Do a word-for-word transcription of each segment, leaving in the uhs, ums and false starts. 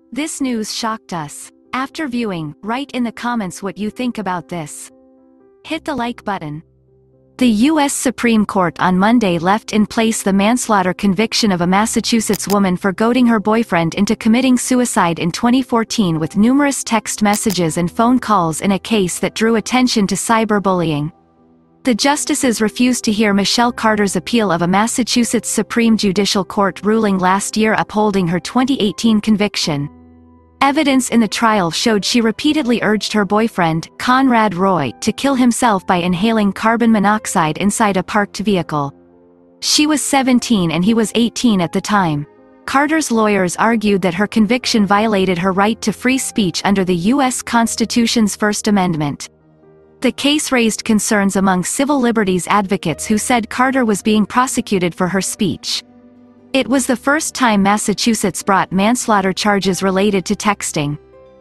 This news shocked us. After viewing, write in the comments what you think about this. Hit the like button. The U S Supreme Court on Monday left in place the manslaughter conviction of a Massachusetts woman for goading her boyfriend into committing suicide in twenty fourteen with numerous text messages and phone calls in a case that drew attention to cyberbullying. The justices refused to hear Michelle Carter's appeal of a Massachusetts Supreme Judicial Court ruling last year upholding her twenty eighteen conviction. Evidence in the trial showed she repeatedly urged her boyfriend, Conrad Roy, to kill himself by inhaling carbon monoxide inside a parked vehicle. She was seventeen and he was eighteen at the time. Carter's lawyers argued that her conviction violated her right to free speech under the U S Constitution's First Amendment. The case raised concerns among civil liberties advocates who said Carter was being prosecuted for her speech. It was the first time Massachusetts brought manslaughter charges related to texting.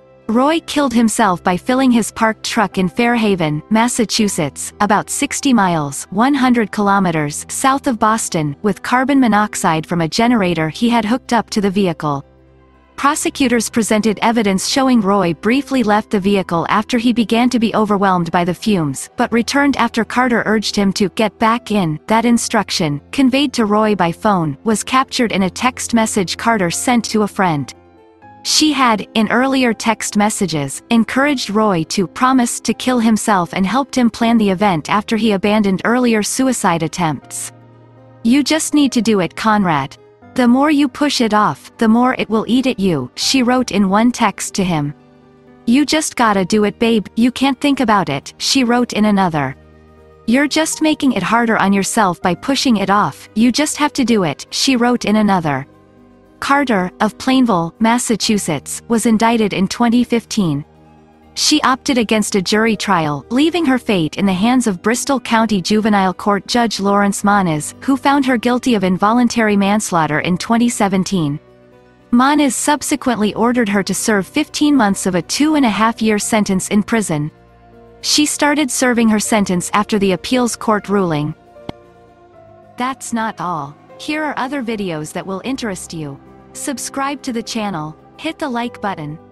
Roy killed himself by filling his parked truck in Fairhaven, Massachusetts, about sixty miles (one hundred kilometers) south of Boston, with carbon monoxide from a generator he had hooked up to the vehicle. Prosecutors presented evidence showing Roy briefly left the vehicle after he began to be overwhelmed by the fumes, but returned after Carter urged him to get back in. That instruction, conveyed to Roy by phone, was captured in a text message Carter sent to a friend. She had, in earlier text messages, encouraged Roy to promise to kill himself and helped him plan the event after he abandoned earlier suicide attempts. "You just need to do it, Conrad. The more you push it off, the more it will eat at you," she wrote in one text to him. "You just gotta do it, babe, you can't think about it," she wrote in another. "You're just making it harder on yourself by pushing it off, you just have to do it," she wrote in another. Carter, of Plainville, Massachusetts, was indicted in twenty fifteen. She opted against a jury trial, leaving her fate in the hands of Bristol County Juvenile Court Judge Lawrence Moniz, who found her guilty of involuntary manslaughter in twenty seventeen. Moniz subsequently ordered her to serve fifteen months of a two-and-a-half-year sentence in prison. She started serving her sentence after the appeals court ruling. That's not all. Here are other videos that will interest you. Subscribe to the channel, hit the like button.